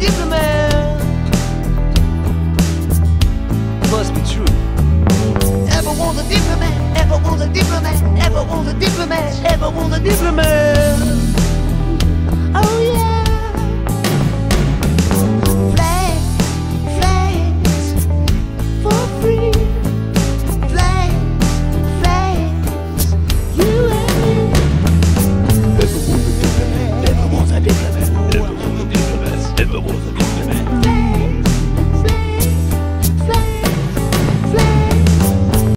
diplomat. Must be true. Ever want a diplomat? Ever want a diplomat? Ever want a diplomat? Ever want a diplomat?